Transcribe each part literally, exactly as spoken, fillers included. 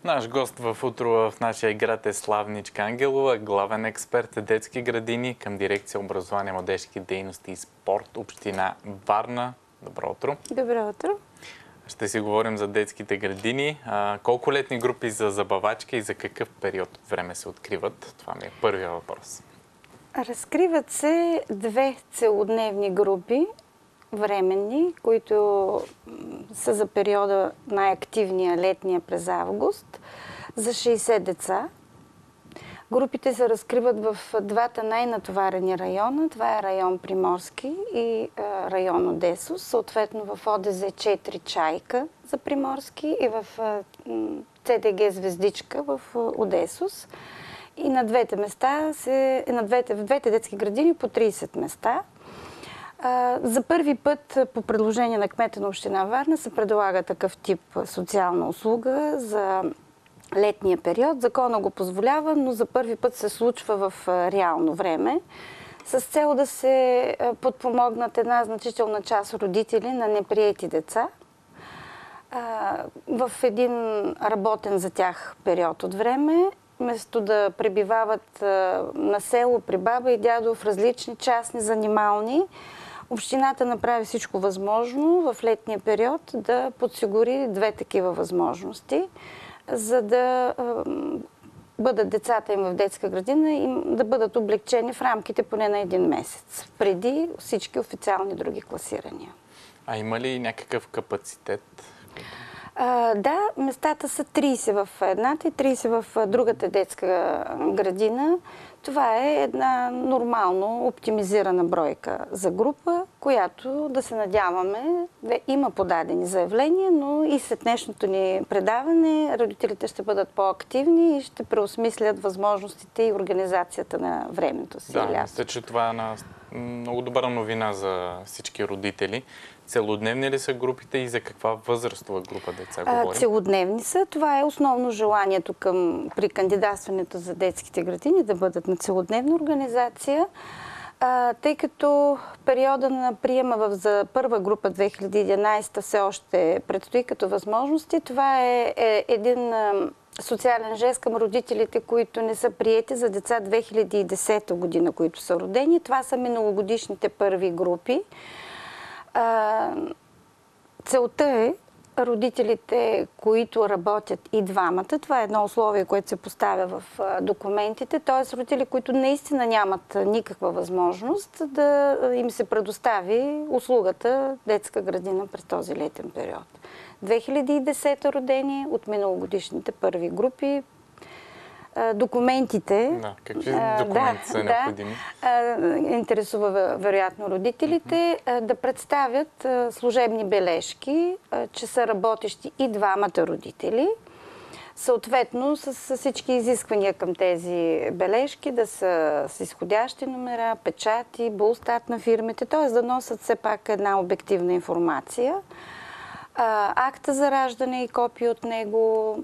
Наш гост в утро в нашия град е Славничка Ангелова, главен експерт детски градини към дирекция образование, младежки дейности и спорт, община Варна. Добро утро! Добро утро! Ще си говорим за детските градини. А, колко летни групи за забавачка и за какъв период от време се откриват? Това ми е първият въпрос. Разкриват се две целодневни групи, временни, които са за периода най-активния летния през август, за шейсет деца. Групите се разкриват в двата най-натоварени района. Това е район Приморски и район Одесос. Съответно в О Д З четири Чайка за Приморски и в Ц Д Г Звездичка в Одесос. И на двете места, се, на двете, в двете детски градини по трийсет места. За първи път по предложение на кмета на община Варна се предлага такъв тип социална услуга за летния период. Закона го позволява, но за първи път се случва в реално време, с цел да се подпомогнат една значителна част родители на неприети деца в един работен за тях период от време, вместо да пребивават на село при баба и дядо в различни частни занимални. Общината направи всичко възможно в летния период да подсигури две такива възможности, за да бъдат децата им в детска градина и да бъдат облегчени в рамките поне на един месец, преди всички официални други класирания. А има ли някакъв капацитет? А, да, местата са трийсет в едната и трийсет в другата детска градина. Това е една нормално оптимизирана бройка за група, която да се надяваме да има подадени заявления, но и след днешното ни предаване родителите ще бъдат по-активни и ще преосмислят възможностите и организацията на времето си. Да, мисля, че това е една много добра новина за всички родители. Целодневни ли са групите и за каква възрастова група деца говорим? Целодневни са. Това е основно желанието към, при кандидатстването за детските градини да бъдат на целодневна организация, а, тъй като периода на приема в, за първа група две хиляди и единадесета все още предстои като възможности. Това е, е един а, социален жест към родителите, които не са приети за деца две хиляди и десета година, които са родени. Това са миналогодишните първи групи. Целта е родителите, които работят и двамата, това е едно условие, което се поставя в документите, т.е. родители, които наистина нямат никаква възможност да им се предостави услугата детска градина през този летен период. две хиляди и десета родени от миналогодишните първи групи. Документите. Да, какви документи да, са необходими? Да, интересува вероятно родителите mm-hmm. да представят служебни бележки, че са работещи и двамата родители. Съответно, с всички изисквания към тези бележки, да са с изходящи номера, печати, булстат на фирмите, т.е. да носят все пак една обективна информация. Акта за раждане и копия от него,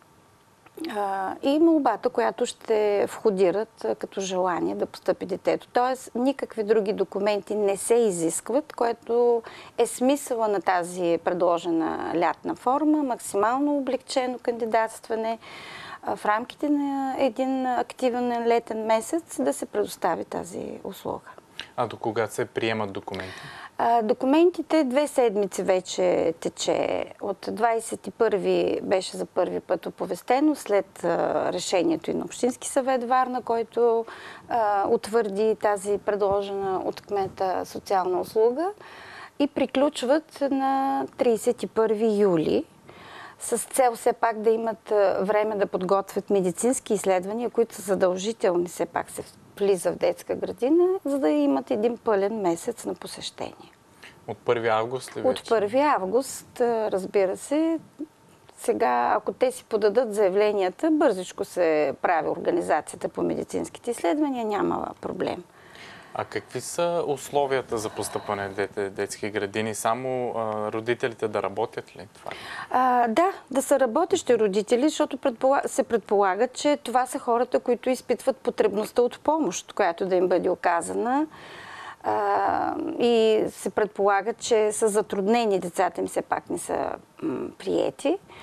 и молбата, която ще входират като желание да постъпи детето. Тоест, никакви други документи не се изискват, което е смисъла на тази предложена лятна форма, максимално облегчено кандидатстване в рамките на един активен летен месец да се предостави тази услуга. А до кога се приемат документи? Документите две седмици вече тече. От двадесет и първи беше за първи път оповестено след решението и на Общински съвет Варна, който а, утвърди тази предложена от кмета социална услуга, и приключват на тридесет и първи юли с цел все пак да имат време да подготвят медицински изследвания, които са задължителни, все пак се влиза в детска градина, за да имат един пълен месец на посещение. От първи август ли вече? От първи август, разбира се. Сега, ако те си подадат заявленията, бързичко се прави организацията по медицинските изследвания, няма проблем. А какви са условията за постъпване в детски градини? Само а, родителите да работят ли това? А, да, да са работещи родители, защото предполаг... се предполага, че това са хората, които изпитват потребността от помощ, която да им бъде оказана. А, и се предполага, че са затруднени, децата им все пак не са м, приети.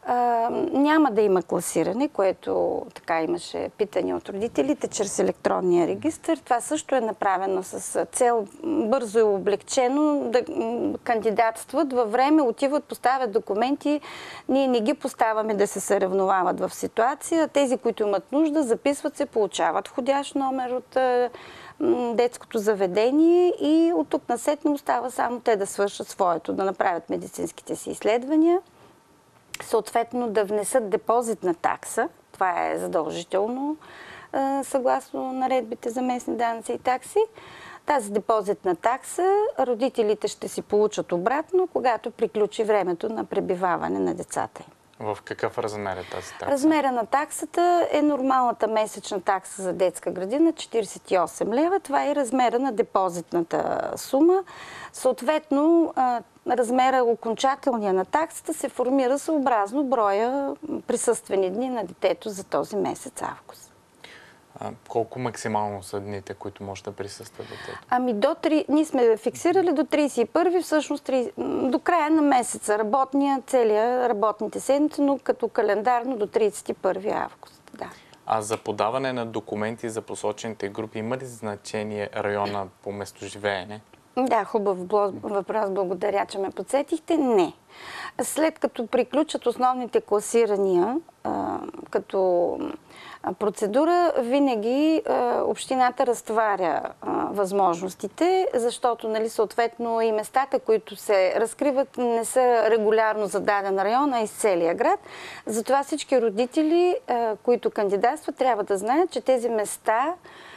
А, няма да има класиране, което така имаше питане от родителите чрез електронния регистър. Това също е направено с цел бързо и облегчено да кандидатстват във време, отиват, поставят документи. Ние не ги поставяме да се съревновават в ситуация. Тези, които имат нужда, записват се, получават входящ номер от детското заведение и от тук насетне остава само те да свършат своето, да направят медицинските си изследвания. Съответно да внесат депозитна такса. Това е задължително, съгласно наредбите за местни данъци и такси. Тази депозитна такса родителите ще си получат обратно, когато приключи времето на пребиваване на децата им. В какъв размер е тази такса? Размера на таксата е нормалната месечна такса за детска градина, четиридесет и осем лева. Това е размера на депозитната сума. Съответно, размера окончателния на таксата се формира съобразно броя присъствени дни на детето за този месец август. А, колко максимално са дните, които може да присъства детето? Ами до три... Ние сме фиксирали до тридесет и първи, всъщност тридесет... до края на месеца, работния, целия работните седмици, но като календарно до тридесет и първи август. Да. А за подаване на документи за посочените групи има ли значение района по местоживеене? Да, хубав въпрос. Благодаря, че ме подсетихте. Не. След като приключат основните класирания а, като процедура, винаги а, общината разтоваря а, възможностите, защото нали, съответно и местата, които се разкриват, не са регулярно за даден район, а из целия град. Затова всички родители, а, които кандидатстват, трябва да знаят, че тези места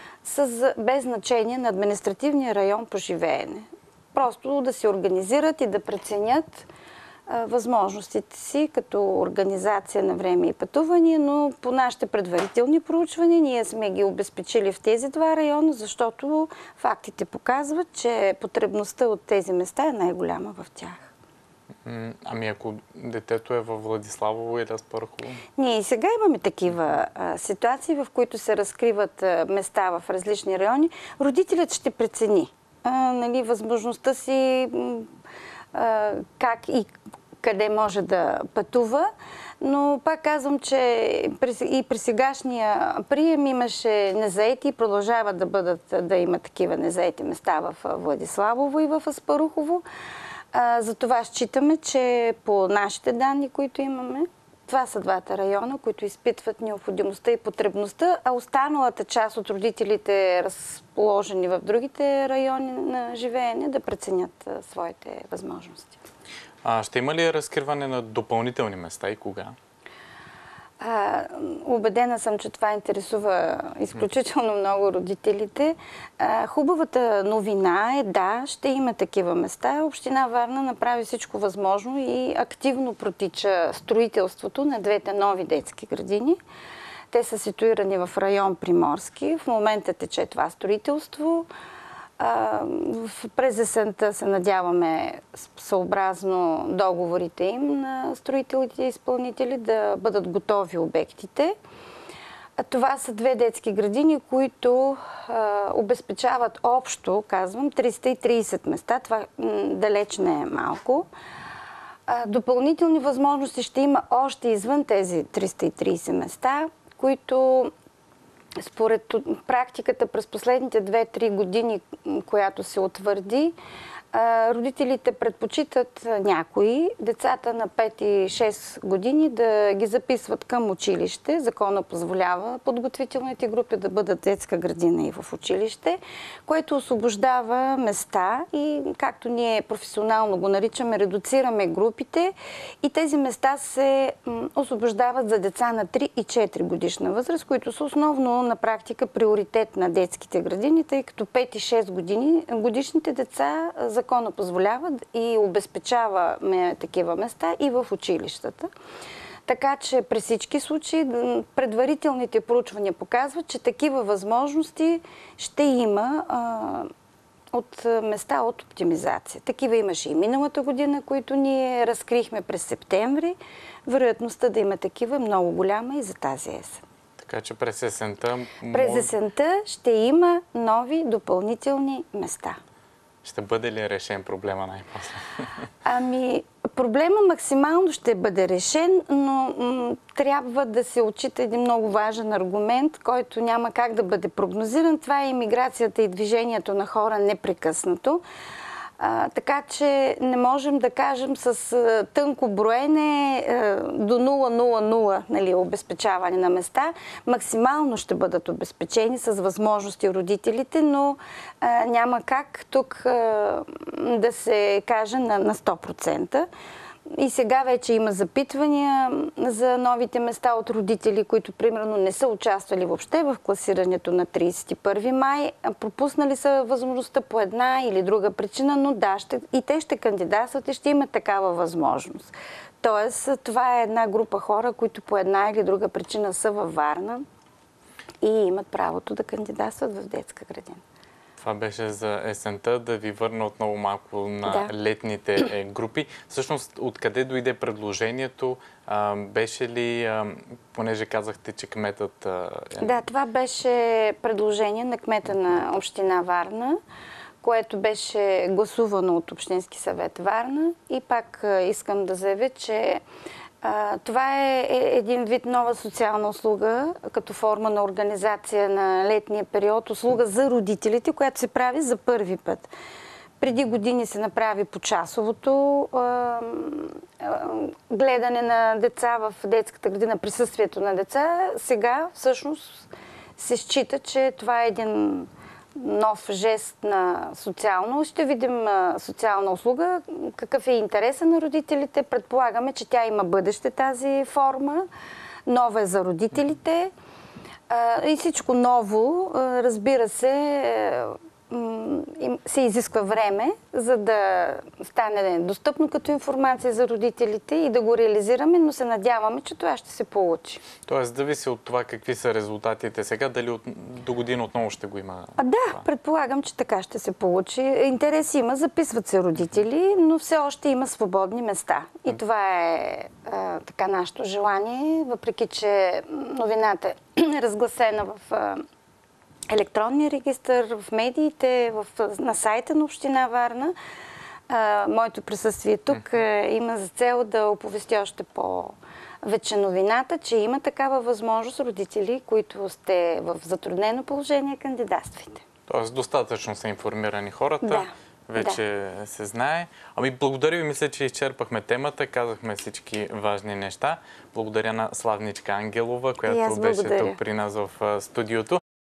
са без значение на административния район по живеене. Просто да се организират и да преценят а, възможностите си като организация на време и пътувания, но по нашите предварителни проучвания ние сме ги обезпечили в тези два района, защото фактите показват, че потребността от тези места е най-голяма в тях. Ами ако детето е във Владиславово или Аспарухово? Ние и сега имаме такива а, ситуации, в които се разкриват а, места в различни райони. Родителят ще прецени а, нали, възможността си а, как и къде може да пътува. Но пак казвам, че и при сегашния прием имаше незаети и продължават да бъдат, да има такива незаети места в Владиславово и в Аспарухово. За това считаме, че по нашите данни, които имаме, това са двата района, които изпитват необходимостта и потребността, а останалата част от родителите, разположени в другите райони на живеене, да преценят своите възможности. А ще има ли разкриване на допълнителни места и кога? А, убедена съм, че това интересува изключително много родителите. А, хубавата новина е, да, ще има такива места. Община Варна направи всичко възможно и активно протича строителството на двете нови детски градини. Те са ситуирани в район Приморски. В момента тече това строителство. През есента се надяваме, съобразно договорите им на строителите и изпълнители, да бъдат готови обектите. Това са две детски градини, които а, обезпечават общо, казвам, триста и тридесет места. Това далеч не е малко. А, допълнителни възможности ще има още извън тези триста и тридесет места, които според практиката през последните две-три години, която се утвърди, родителите предпочитат някои децата на пет и шест години да ги записват към училище. Закона позволява подготвителните групи да бъдат детска градина и в училище, което освобождава места и, както ние професионално го наричаме, редуцираме групите и тези места се освобождават за деца на три и четири годишна възраст, които са основно на практика приоритет на детските градини, тъй като пет и шест години годишните деца закона позволява и обезпечаваме такива места и в училищата. Така че при всички случаи предварителните проучвания показват, че такива възможности ще има а, от места от оптимизация. Такива имаше и миналата година, които ние разкрихме през септември. Вероятността да има такива е много голяма и за тази есен. Така че през есента... През есента ще има нови допълнителни места. Ще бъде ли решен проблема най-после? Ами, проблема максимално ще бъде решен, но м- трябва да се отчита един много важен аргумент, който няма как да бъде прогнозиран. Това е имиграцията и движението на хора непрекъснато. А, така че не можем да кажем с а, тънко броене а, до нула цяло нула нула нали, обезпечаване на места. Максимално ще бъдат обезпечени с възможности родителите, но а, няма как тук а, да се каже на, на сто процента. И сега вече има запитвания за новите места от родители, които примерно не са участвали въобще в класирането на тридесет и първи май, пропуснали са възможността по една или друга причина, но да, ще, и те ще кандидатстват и ще имат такава възможност. Тоест, това е една група хора, които по една или друга причина са във Варна и имат правото да кандидатстват в детска градина. Това беше за есента. Да ви върна отново малко на да. летните групи. Всъщност, откъде дойде предложението? А, беше ли, а, понеже казахте, че кметът... А... Да, това беше предложение на кмета на община Варна, което беше гласувано от Общински съвет Варна. И пак а, искам да заявя, че а, това е, е един вид нова социална услуга, като форма на организация на летния период, услуга за родителите, която се прави за първи път. Преди години се направи почасовото а, а, гледане на деца в детската градина, присъствието на деца. Сега всъщност се счита, че това е един нов жест на социално. Ще видим а, социална услуга. Какъв е интереса на родителите? Предполагаме, че тя има бъдеще тази форма. Нова е за родителите. А, и всичко ново, а, разбира се, се изисква време, за да стане достъпно като информация за родителите и да го реализираме, но се надяваме, че това ще се получи. Тоест, зависи от това какви са резултатите сега, дали от, до година отново ще го има? А, да, това? Предполагам, че така ще се получи. Интерес има, записват се родители, но все още има свободни места. И това е а, така нашето желание, въпреки че новината е разгласена в а, електронния регистър, в медиите, в, на сайта на община Варна. А, моето присъствие тук а, има за цел да оповести още по-вече новината, че има такава възможност родители, които сте в затруднено положение, кандидатствайте. Тоест, достатъчно са информирани хората. Да. Вече да. се знае. Ами благодаря ви, мисля, че изчерпахме темата, казахме всички важни неща. Благодаря на Славничка Ангелова, която беше тук при нас в студиото.